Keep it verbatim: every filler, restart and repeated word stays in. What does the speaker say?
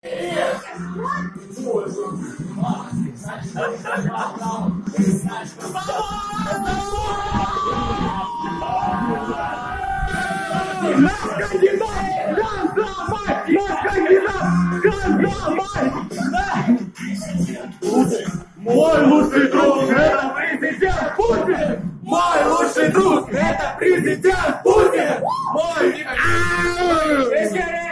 Наш кандидат! Газовай! Наш кандидат! Газовай! Мой лучший друг — это президент Путин! Мой лучший друг — это президент Путин! Мой...